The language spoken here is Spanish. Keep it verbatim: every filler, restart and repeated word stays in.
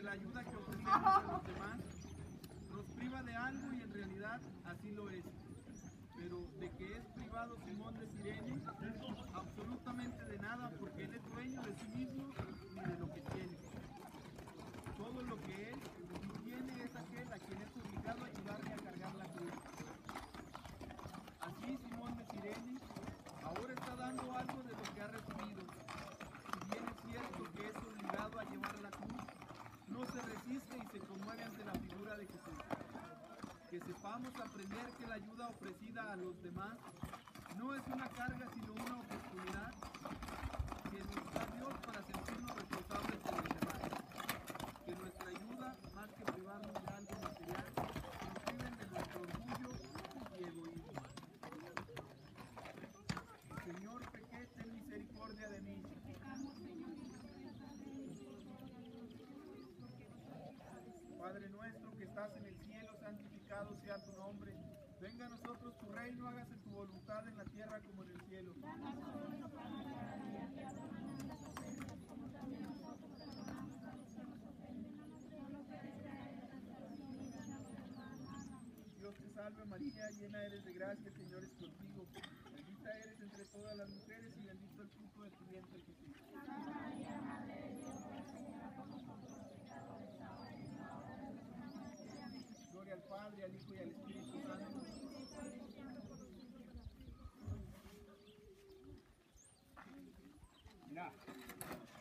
la ayuda que ofrecemos a los demás nos priva de algo y en realidad así lo es. Pero de que es privado Simón de Cirene, absolutamente de nada, porque él es dueño de sí mismo ni de lo que tiene. Todo lo que es y tiene es aquel a quien es obligado a ayudarle a cargar la cruz. Así Simón de Cirene ahora está dando algo de lo que ha recibido. Si bien es cierto que es obligado a llevar la cruz, no se resiste y se conmueve ante la figura de Jesús. Que sepamos aprender que la ayuda ofrecida a los demás no es una carga sino una oportunidad que nos da Dios para sentirnos responsables de los demás. Que nuestra ayuda, más que privarnos de algo material, nos priven de nuestro orgullo y egoísmo. Señor, pequé, ten misericordia de mí. Padre nuestro que estás en el cielo, santificado sea tu nombre. Venga a nosotros tu reino, hágase tu voluntad en la tierra como en el cielo. Dios te salve María, llena eres de gracia, el Señor es contigo. Bendita eres entre todas las mujeres y bendito el fruto de tu vientre Jesús. Santa María, Madre de Dios, ruega Señora por nosotros pecadores, ahora y en la hora de nuestra muerte. Amén. Gloria al Padre, al Hijo y al Espíritu Santo. Mira.